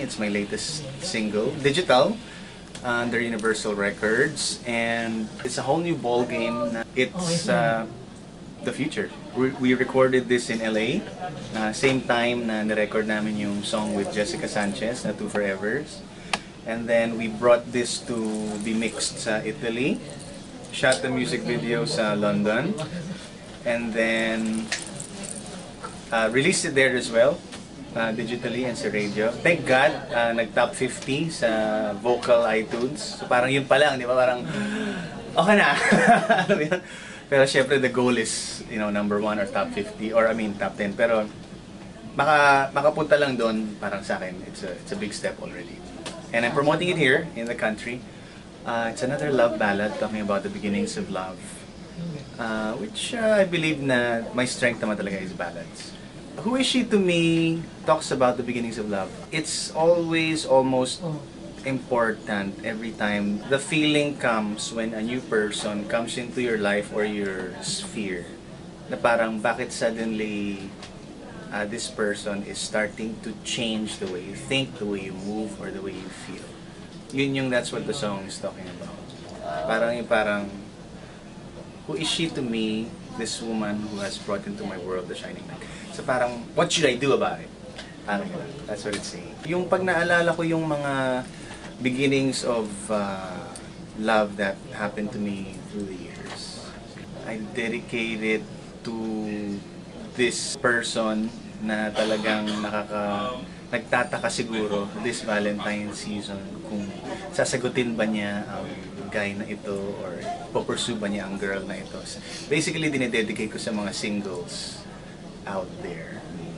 It's my latest single, digital, under Universal Records, and it's a whole new ball game. It's the future. We recorded this in LA, same time na na-record namin yung song with Jessica Sanchez na Two Forevers. And then we brought this to be mixed sa Italy, shot the music video sa London, and then released it there as well, digitally and sa radio. Thank God, nag-top 50 sa vocal iTunes. So parang yun pa lang, di ba? Parang, okay na. Pero syempre the goal is, you know, number 1 or top 50, or I mean top 10. Pero makapunta lang doon, parang sa akin, it's a big step already. And I'm promoting it here in the country. It's another love ballad talking about the beginnings of love, which I believe na my strength naman talaga is ballads. Who Is She to Me talks about the beginnings of love. It's always almost important every time the feeling comes when a new person comes into your life or your sphere. Na parang bakit suddenly this person is starting to change the way you think, the way you move, or the way you feel. That's what the song is talking about. Parang, who is she to me, this woman who has brought into my world the shining light. So parang, what should I do about it? Parang yun. That's what it's saying. Yung pag naalala ko yung mga beginnings of love that happened to me through the years, I dedicate it to this person na talagang nagtataka siguro this Valentine's season kung sasagutin ba niya ang guy na ito or pupursue ba niya ang girl na ito. Basically, dinededicate ko sa mga singles out there.